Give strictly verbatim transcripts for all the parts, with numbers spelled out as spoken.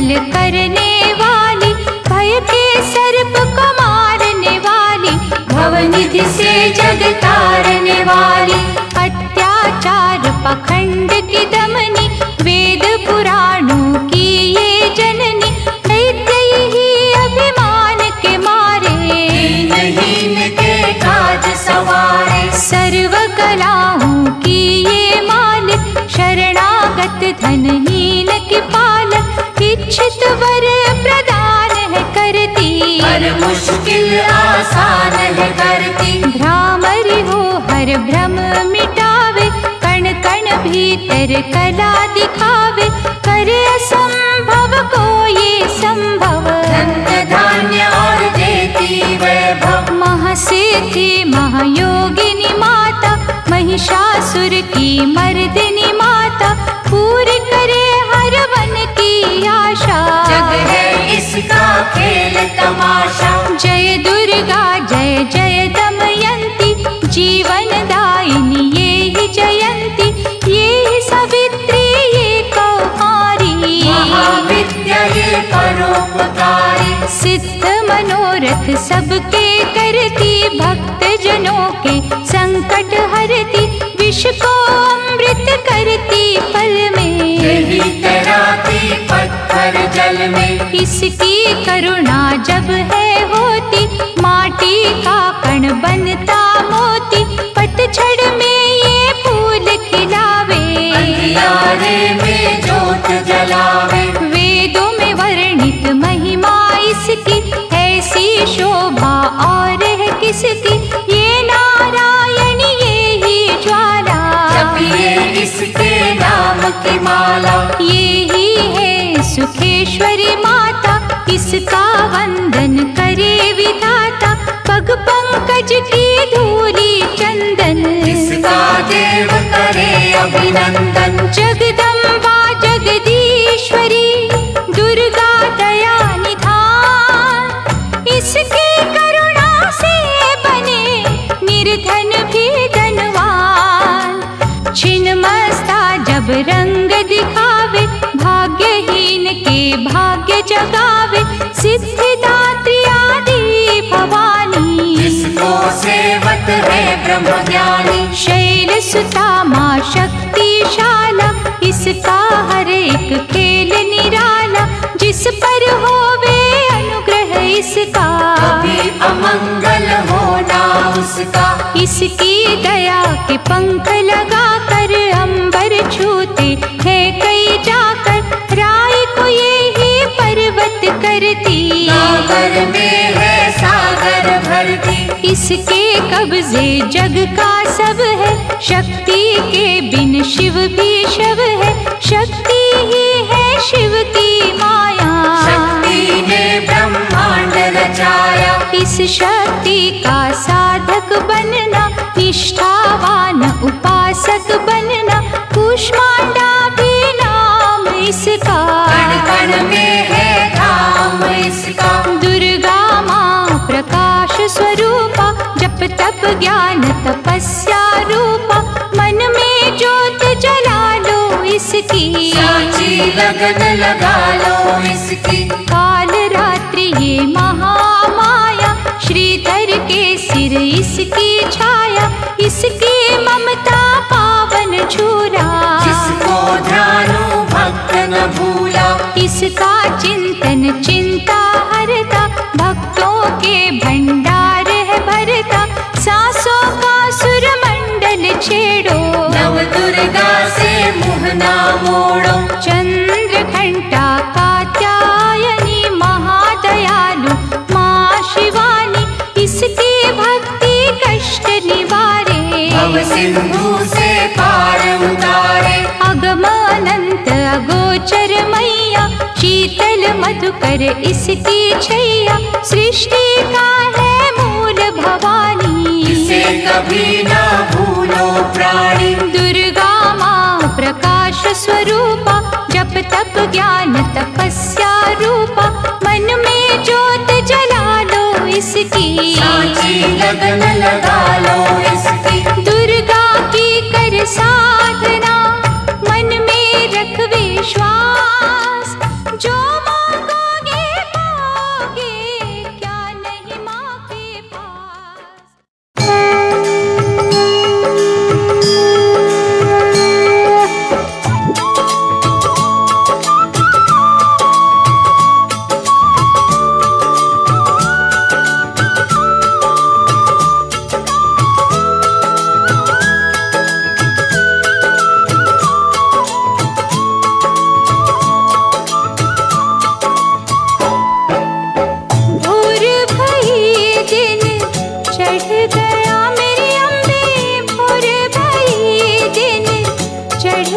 मंगल करने वाली, भय के सर्प को मारने वाली, भवनिधि से जग तारने वाली, अत्याचार पाखंड की दमनी, वेद पुराणों की ये जननी, दैत्य ही अभिमान के मारे, दीनहीन के काज सवारे, सर्व कलाओं की ये मालिक, शरणागत धनहीन की पालक, इच्छित वर प्रदान है करती, हर मुश्किल आसान है करती, भ्रामरी हो हर भ्रम मिटावे, कण कण भीतर कला दिखावे, करे असंभव को ये संभव, धन्य धान्य और देती वैभव, महासिद्धि महायोगिनी माता, महिषासुर की मर्दिनी माता, पूरी करे हर वन की आशा, जग है इसका खेल तमाशा, जय दुर्गा जय जय दमयंती, जीवन दायिनी ये ही जयंती, ये ही सावित्री ये कौमारी, महाविद्या ये परोपकारी, सिद्ध मनोरथ सबके करती, भक्त जनों के संकट हरती, विष को अमृत करती पल में, यही तैराती पत्थर जल में, इसकी करुणा जब है होती, माटी का कण बनता मोती, पतझड़ में ये फूल खिलावे, अंधियारे में जोत जलावे, वेदों में वर्णित महिमा इसकी, ऐसी शोभा और है किसकी, ये नारायण ये ही ज्वाला, जपिए इसके नाम की माला, ये ही है सुखेश्वरी माता, इसका वंदन करे विधाता, पग पंकज की धूली चंदन, इसका देव करे अभिनंदन, जगदम्बा जगदीश्वरी दुर्गा दया निधान, इसकी करुणा से बने निर्धन भी धनवान, छिन्नमस्ता जब रंग दिखावे, भाग्यहीन के भाग्य जगावे, सिद्धिदात्री आदि भवानी, जिसको सेवत है ब्रह्म ज्ञानी, शैल सुता माँ शक्तिशाला, इसका हर एक खेल निराला, जिस पर होवे अनुग्रह इसका, कभी अमंगल होना उसका, इसकी दया के पंख लगा कर अंबर छूते हैं कई जाकर, राय को ये ही पर्वत करती, सागर में है सागर भरती, इसके कब्जे जग का सब है, शक्ति के बिन शिव भी शव है, शक्ति ही है शिव की माया, शक्ति ने ब्रह्मांड रचाया, इस शक्ति का साधक बनना, निष्ठावान उपासक बनना, कूष्मांडा भी नाम इसका, कण कण में है धाम इसका, दुर्गा माँ प्रकाश स्वरूपा, जप तप ज्ञान तपस्या रूपा, मन में ज्योत जला लो इसकी, साची लगन लगा लो इसकी, काल रात्रि ये महामाया, श्रीधर के सिर इसकी छाया, इसकी ममता पावन झूला, जिसको ध्यानु भक्त न भूला, इसका चिंतन चिंता हरता, भक्तों के भंडार है भरता, सांसों का सुर मंडल छेड़ो, नव दुर्गा से मुँह ना मोड़ो, चंद्र घंटा कात्यायनी महादयालु माँ शिवानी, इसकी भक्ति कष्ट निवारे, भव सिंधु से पार उतारे, अगमानंत अगोचर मैया, शीतल मधुकर इसकी छैया, सृष्टि का है मूल भवानी, इसे कभी ना भूलो प्राणी, दुर्गा माँ प्रकाश स्वरूपा, जप तप ज्ञान तपस्या रूपा, मन में ज्योत जला लो इसकी, साची लगन लगा लो इसकी, दुर्गा की कर साधना, मन में रख विश्वास, जो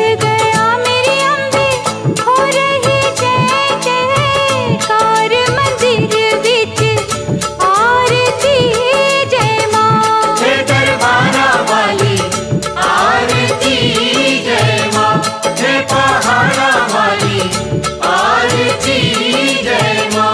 गया मेरी अम्बे, हो रही जय जयकार मंदिर विच आरती जय माँ। हे दरबारा वाली आरती जय माँ, हे पहाड़ा वाली आरती जय माँ।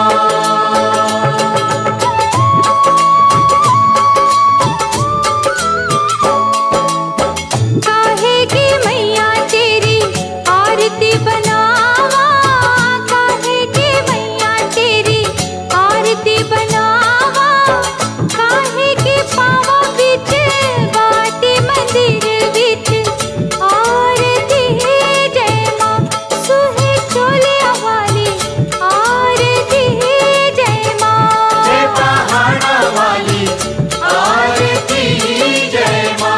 काहे की मैया तेरी आरती बनावा, काहे की मैया तेरी आरती बनावा, काहे की पावा बिच बाटी मंदिर विच आरती जय माँ। सुहे चोलिया वाली आरती जय माँ। हे पहाड़ा वाली आरती जय माँ।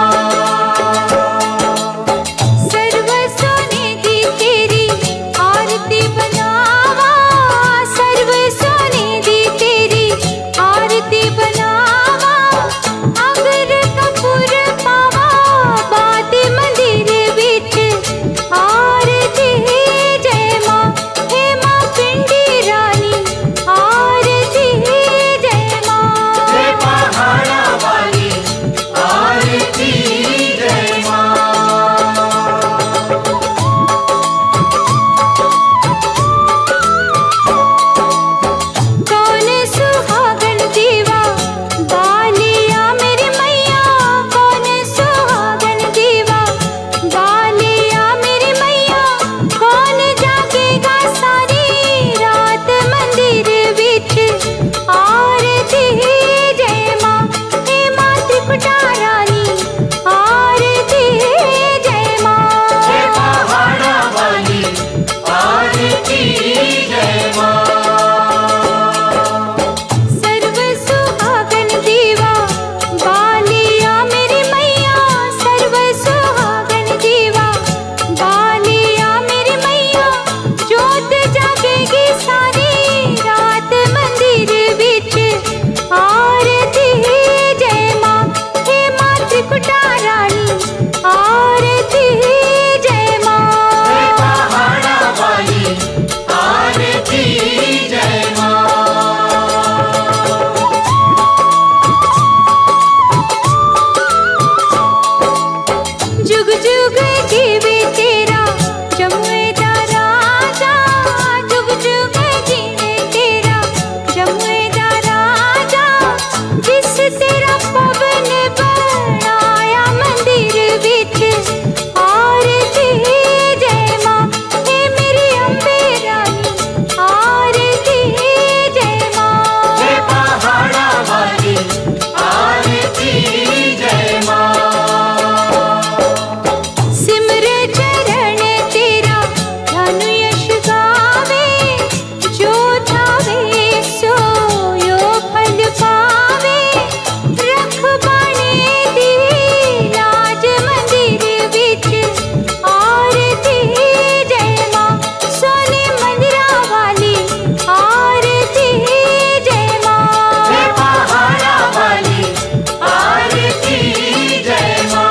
सर्व सोने दी तेरी आरती बनावा, सर्व सोने दी तेरी आरती बनावा, अगर कपूर पावा बाती मंदिर विच आरती जय माँ। हे माँ पिंडी रानी आरती जय माँ। हे पहाड़ा वाली आरती जय माँ। कौन सुहागन दीवा बालिया मेरी मैया, कौन सुहागन दीवा बालिया मेरी मैया, कौन जागेगा सारी रात मंदिर विच आरती जय माँ। हे माँ त्रिपुटा रानी आरती जय माँ। हे पहाड़ा वाली आरती जय माँ। सर्व सुहागन दीवा बालिया मेरी मैया, सर्व सुहागन दीवा बालिया मेरी मैया, जोत जागेगी सारी रात मंदिर विच आरती जय माँ। हे माँ त्रिपुटा रानी आरती जय माँ। हे पहाड़ा वाली आरती जय माँ। जुग जुग जीवे तेरा जमुए दा राजा, जुग जुग जीवे तेरा जमुए दा राजा, जिस तेरा पवन बनाया मंदिर विच आरती जय माँ। हे मेरी अम्बे रानी आरती जय माँ। हे पहाड़ा वाली आरती जय माँ। सिमर चरण तेरा धनु यश गावे, जो ध्यावे सो यो फल पावे, रख बाणे दी लाज मंदिर विच आरती जय माँ। सोने मंदिरा वाली आरती जय माँ। हे पहाड़ा वाली आरती जय माँ।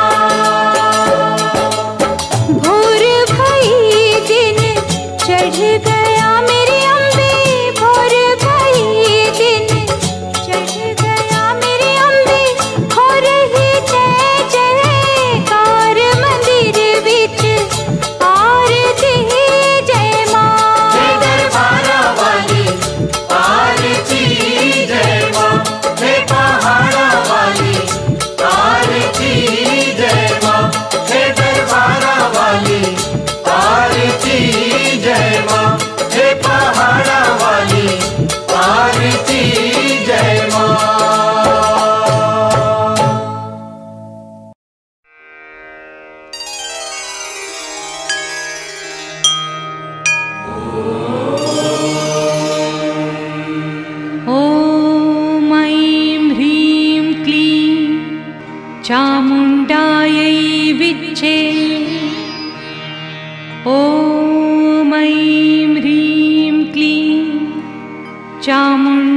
भोर भई दिन चढ़ गया मेरी अम्बे, भोर भई दिन चढ़ गया मेरी अम्बे, हो रही जय जयकार मंदिर विच आरती जय माँ। हे दरबारा वाली आरती जय माँ। हे पहाड़ा वाली आरती जय माँ। हे दरबारा वाली आरती जय माँ। हे पहाड़ा वाली आरती जय माँ। ॐ ऐं ह्रीं क्लीं चामुण्डायै विच्चे, ॐ ऐं ह्रीं क्लीं चामुण्डायै